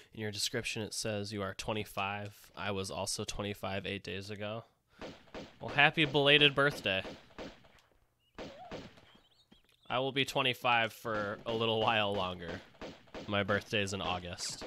In your description, it says you are 25. I was also 25 8 days ago. Well, happy belated birthday. I will be 25 for a little while longer. My birthday is in August.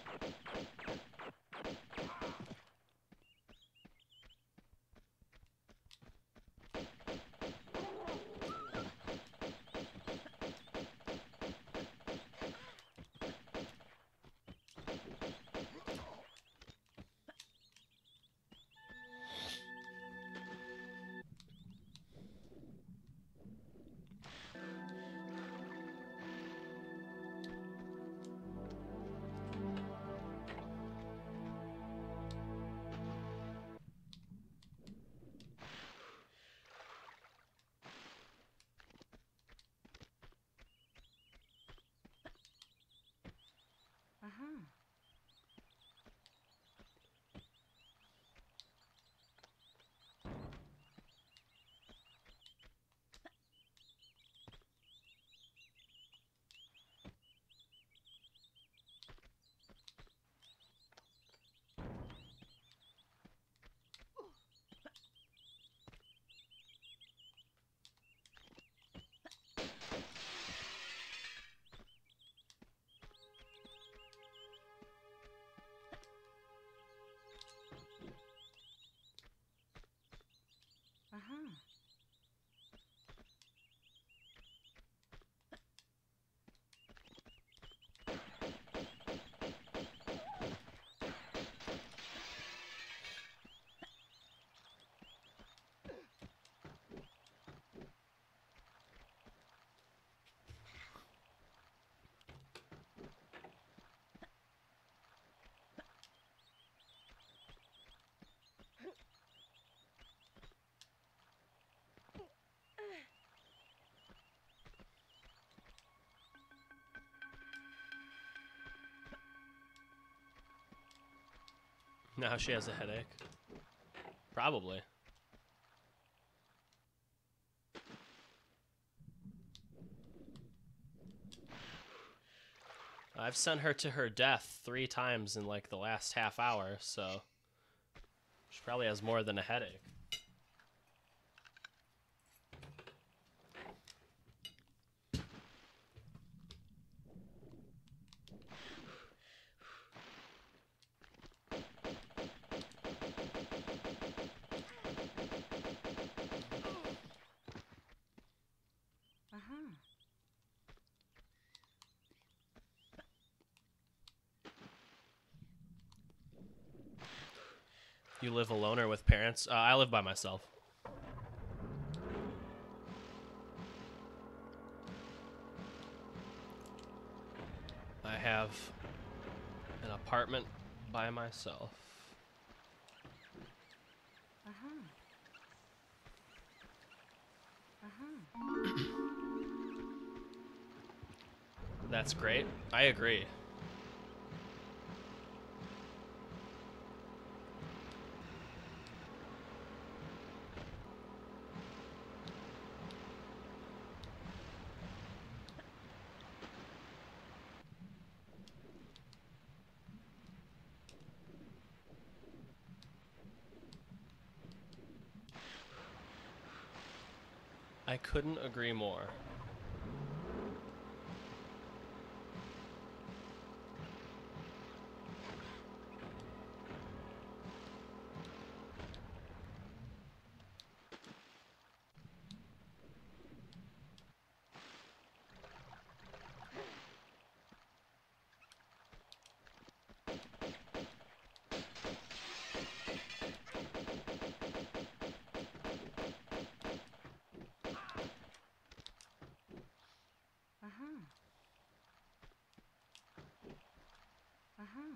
Uh-huh. Uh-huh. Now she has a headache. Probably. I've sent her to her death 3 times in like the last half hour, so she probably has more than a headache. Uh-huh. You live alone or with parents? I live by myself. I have an apartment by myself. Uh-huh. Uh-huh. That's great. I agree. I couldn't agree more. Uh-huh. Uh-huh.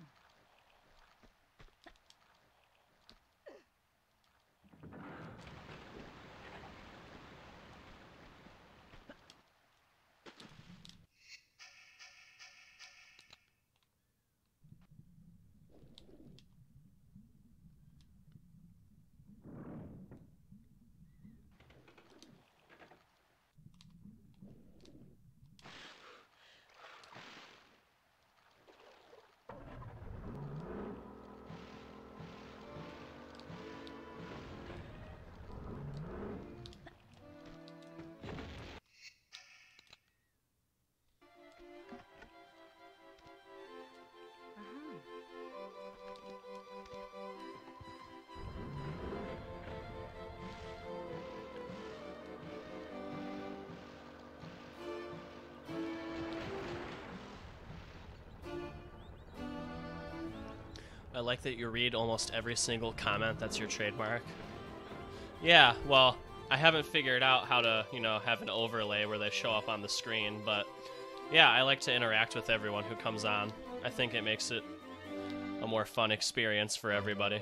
I like that you read almost every single comment. That's your trademark. Yeah, well, I haven't figured out how to, you know, have an overlay where they show up on the screen, but yeah, I like to interact with everyone who comes on. I think it makes it a more fun experience for everybody.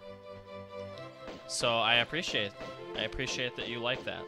So I appreciate that you like that.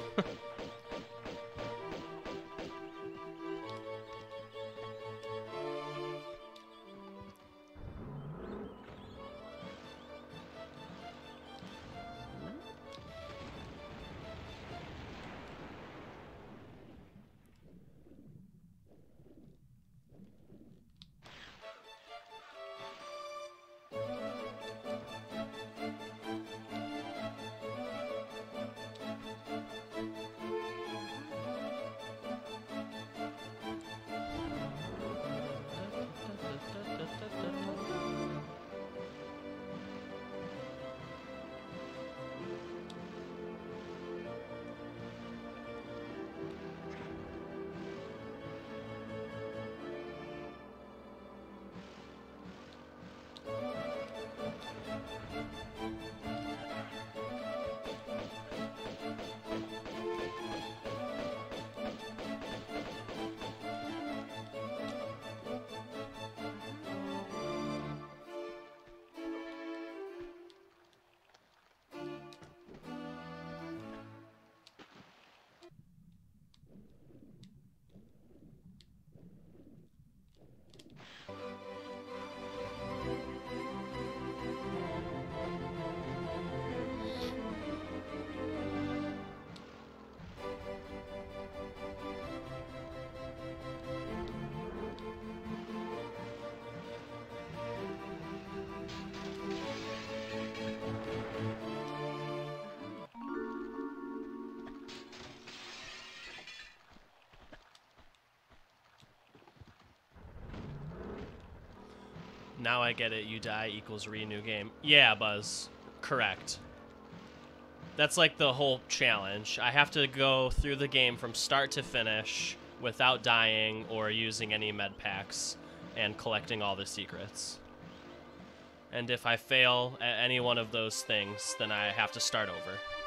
Now I get it, you die equals renew game. Yeah, Buzz. Correct. That's like the whole challenge. I have to go through the game from start to finish without dying or using any med packs and collecting all the secrets. And if I fail at any one of those things, then I have to start over.